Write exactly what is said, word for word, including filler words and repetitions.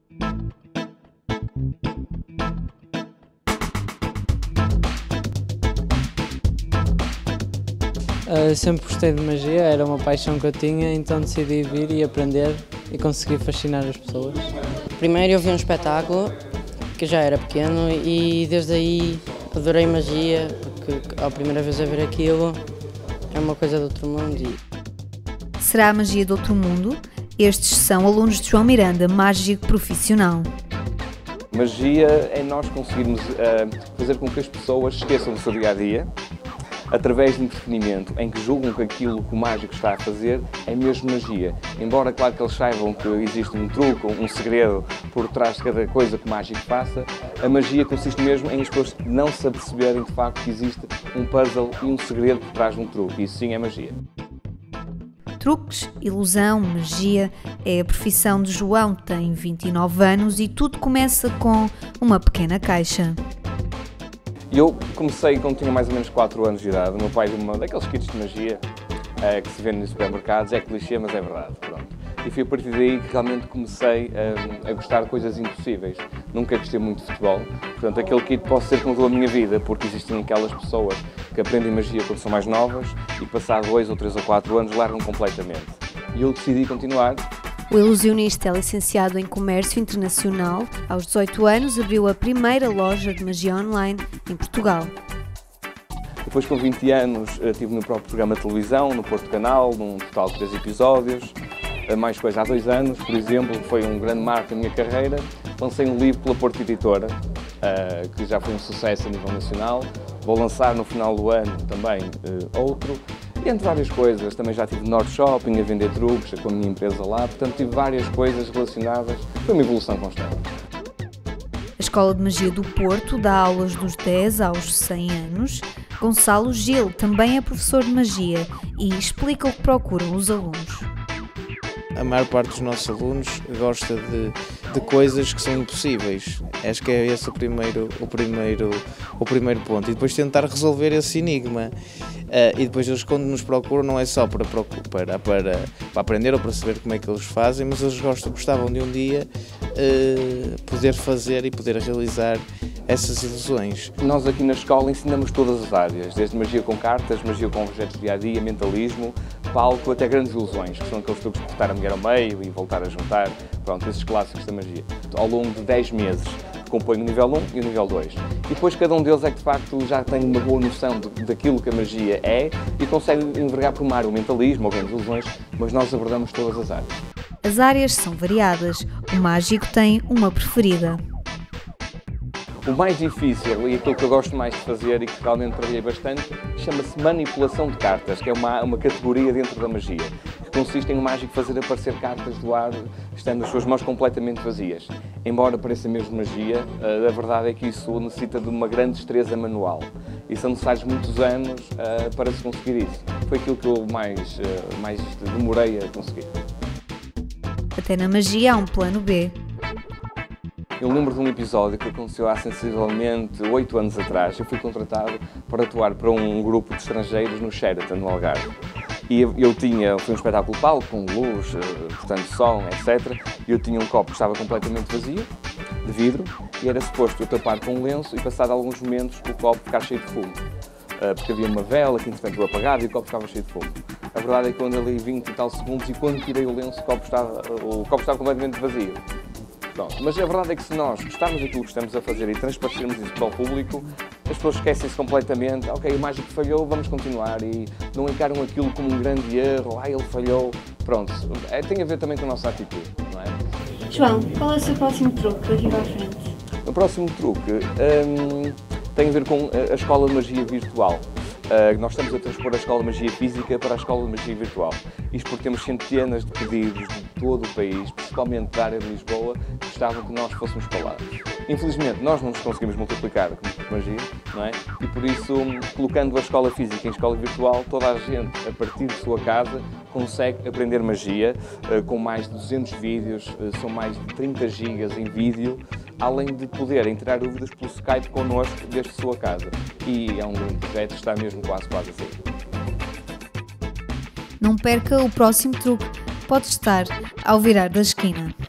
Uh, sempre gostei de magia, era uma paixão que eu tinha, então decidi vir e aprender e conseguir fascinar as pessoas. Primeiro eu vi um espetáculo, que já era pequeno, e desde aí adorei magia, porque a primeira vez a ver aquilo é uma coisa de outro mundo. E... Será a magia de outro mundo? Estes são alunos de João Miranda, mágico profissional. Magia é nós conseguirmos uh, fazer com que as pessoas esqueçam do seu dia-a-dia, através de entretenimento, em que julgam que aquilo que o mágico está a fazer é mesmo magia. Embora, claro, que eles saibam que existe um truque, um segredo por trás de cada coisa que o mágico faça, a magia consiste mesmo em as pessoas não se aperceberem de facto que existe um puzzle e um segredo por trás de um truque. Isso sim é magia. Truques, ilusão, magia é a profissão de João, tem vinte e nove anos e tudo começa com uma pequena caixa. Eu comecei quando tinha mais ou menos quatro anos de idade. O meu pai deu uma daqueles kits de magia é, que se vende nos supermercados. É clichê, mas é verdade. Pronto. E foi a partir daí que realmente comecei a, a gostar de coisas impossíveis. Nunca gostei muito de futebol. Portanto, aquele kit pode ser que mudou a minha vida, porque existem aquelas pessoas que aprendem magia quando são mais novas e passado dois ou três ou quatro anos largam completamente. E eu decidi continuar. O ilusionista é licenciado em Comércio Internacional. Aos dezoito anos abriu a primeira loja de magia online em Portugal. Depois, com vinte anos, tive o meu próprio programa de televisão, no Porto Canal, num total de três episódios. Mais coisa, há dois anos, por exemplo, foi um grande marco na minha carreira. Lancei um livro pela Porto Editora, que já foi um sucesso a nível nacional. Vou lançar no final do ano também outro. E entre várias coisas, também já tive no Norte Shopping a vender truques com a minha empresa lá, portanto tive várias coisas relacionadas, foi uma evolução constante. A Escola de Magia do Porto dá aulas dos dez aos cem anos. Gonçalo Gil também é professor de magia e explica o que procuram os alunos. A maior parte dos nossos alunos gosta de, de coisas que são impossíveis. Acho que é esse o primeiro, o primeiro, o primeiro ponto. E depois tentar resolver esse enigma. Uh, e depois eles, quando nos procuram, não é só para, para, para, para aprender ou para saber como é que eles fazem, mas eles gostam, gostavam de um dia uh, poder fazer e poder realizar essas ilusões. Nós aqui na escola ensinamos todas as áreas, desde magia com cartas, magia com objetos do dia-a-dia, mentalismo, palco, até grandes ilusões, que são aqueles truques de cortar a mulher ao meio e voltar a juntar, pronto, esses clássicos da magia. Ao longo de dez meses compõe o nível um e o nível dois. E depois cada um deles é que de facto já tem uma boa noção de, daquilo que a magia é e consegue envergar por uma área o mentalismo ou grandes ilusões, mas nós abordamos todas as áreas. As áreas são variadas, o mágico tem uma preferida. O mais difícil e aquilo que eu gosto mais de fazer e que realmente trabalhei bastante chama-se manipulação de cartas, que é uma, uma categoria dentro da magia, que consiste em um mágico fazer aparecer cartas do ar estando as suas mãos completamente vazias. Embora pareça mesmo magia, a verdade é que isso necessita de uma grande destreza manual e são necessários muitos anos uh, para se conseguir isso. Foi aquilo que eu mais, uh, mais demorei a conseguir. Até na magia há um plano B. Eu lembro de um episódio que aconteceu há sensivelmente oito anos atrás. Eu fui contratado para atuar para um grupo de estrangeiros no Sheraton, no Algarve. E eu, eu tinha, foi um espetáculo de palco, com luz, portanto som, etcétera. E eu tinha um copo que estava completamente vazio, de vidro, e era suposto eu tapar com um lenço e passado alguns momentos o copo ficar cheio de fumo. Porque havia uma vela que entretanto eu apagava e o copo ficava cheio de fumo. A verdade é que quando ali vinte e tal segundos e quando tirei o lenço o copo estava, o copo estava completamente vazio. Pronto. Mas a verdade é que se nós gostarmos daquilo que estamos a fazer e transparecermos isso para o público, as pessoas esquecem-se completamente, ok, o mágico falhou, vamos continuar e não encaram aquilo como um grande erro, ah, ele falhou, pronto. É, tem a ver também com a nossa atitude, não é? João, qual é o seu próximo truque daqui para a frente? O próximo truque hum, tem a ver com a Escola de Magia Virtual. Uh, nós estamos a transpor a Escola de Magia Física para a Escola de Magia Virtual. Isto porque temos centenas de pedidos de todo o país, principalmente da área de Lisboa, que gostavam que nós fôssemos para lá. Infelizmente, nós não nos conseguimos multiplicar com magia, não é? E por isso, colocando a Escola Física em Escola Virtual, toda a gente, a partir de sua casa, consegue aprender magia, uh, com mais de duzentos vídeos, uh, são mais de trinta gigas em vídeo, além de poderem tirar dúvidas pelo Skype connosco desde sua casa. E é um grande projeto, está mesmo quase, quase a sair. Não perca o próximo truque, pode estar ao virar da esquina.